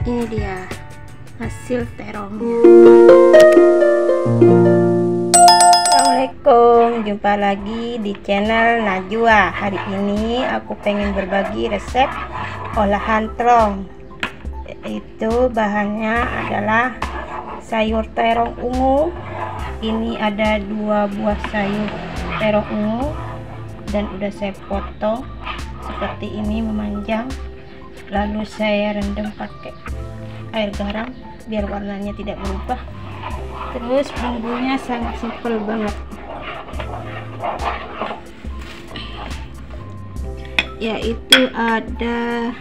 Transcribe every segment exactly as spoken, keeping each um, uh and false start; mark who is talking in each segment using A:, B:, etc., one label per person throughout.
A: Ini dia hasil terongnya. Assalamualaikum, jumpa lagi di channel Najwa. Hari ini aku pengen berbagi resep olahan terong. Itu bahannya adalah sayur terong ungu. Ini ada dua buah sayur terong ungu dan udah saya potong seperti ini memanjang, lalu saya rendam pakai air garam biar warnanya tidak berubah. Terus bumbunya sangat simpel banget, yaitu ada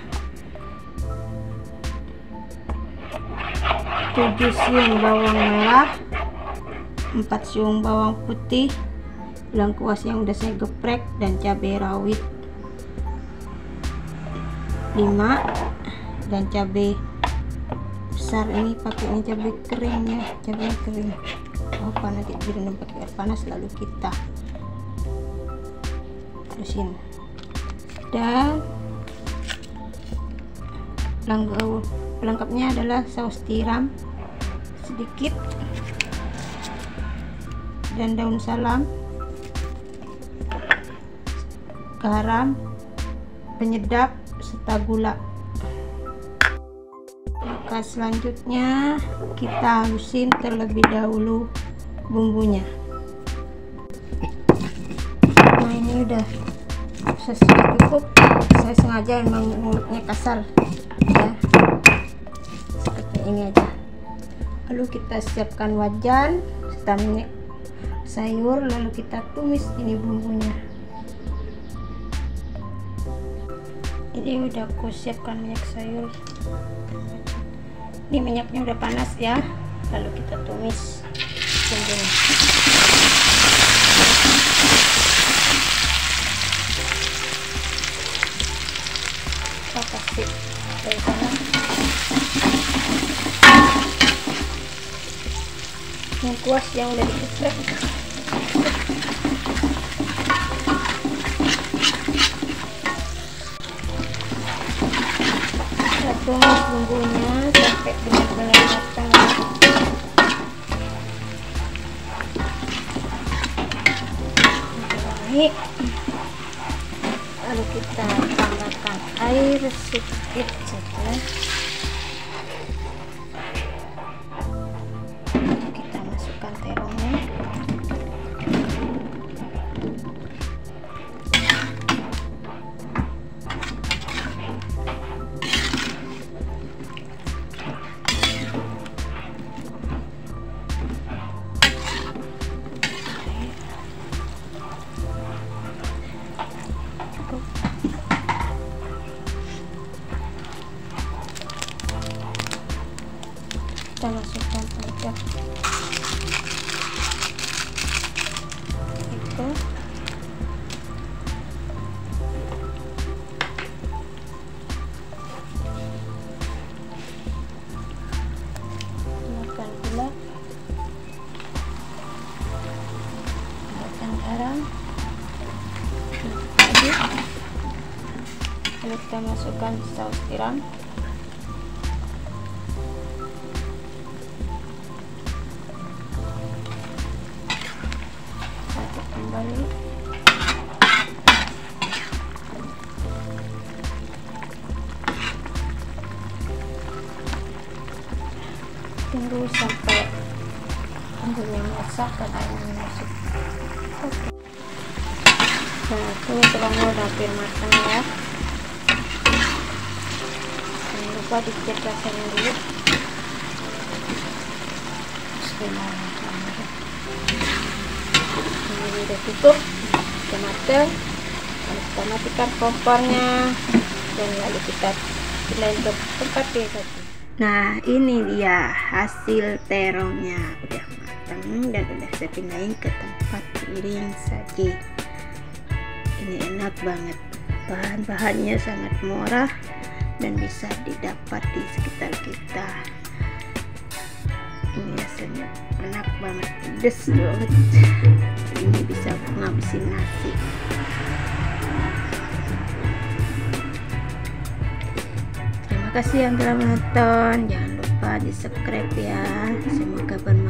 A: tujuh siung bawang merah, empat siung bawang putih, lengkuas yang udah saya geprek, dan cabai rawit lima, dan cabai besar ini pakai ini cabai kering ya, cabai kering. Oh, nanti direndam pakai air panas lalu kita halusin. Dan pelengkapnya adalah saus tiram sedikit dan daun salam, garam, penyedap, serta gula. Maka selanjutnya kita halusin terlebih dahulu bumbunya. Nah, ini udah sesuai cukup. Saya sengaja emang mulutnya kasar ya, seperti ini aja. Lalu kita siapkan wajan serta minyak sayur, lalu kita tumis ini bumbunya. Ini udah aku siapkan minyak sayur. Ini minyaknya udah panas ya, lalu kita tumis bumbunya. Kita kasih dari sana lengkuas yang udah digeprek. Kita tumis bumbunya sampai benar-benar matang. Baik, lalu kita tambahkan air sedikit saja. Kita masukkan terongnya. Kita masukkan penyedap itu, tambahkan gula, tambahkan garam, lalu kita masukkan saus tiram. Kembali tunggu sampai bumbunya masak dan airnya masuk. Oke. Nah, ini terongnya udah hampir matang ya. Jangan lupa dicek rasanya dulu. Bismillahirrahmanirrahim. Ini udah cukup, sudah matang. Lalu kita matikan kompornya dan lalu kita lain ke tempat biasa. Nah, ini dia hasil terongnya udah matang dan udah saya pindahin ke tempat piring saji. Ini enak banget, bahan-bahannya sangat murah dan bisa didapat di sekitar kita. Ini rasanya enak banget, pedes banget. Ini bisa ngabisin nasi. Terima Terima kasih yang telah menonton. Jangan lupa di subscribe ya. Semoga bermanfaat.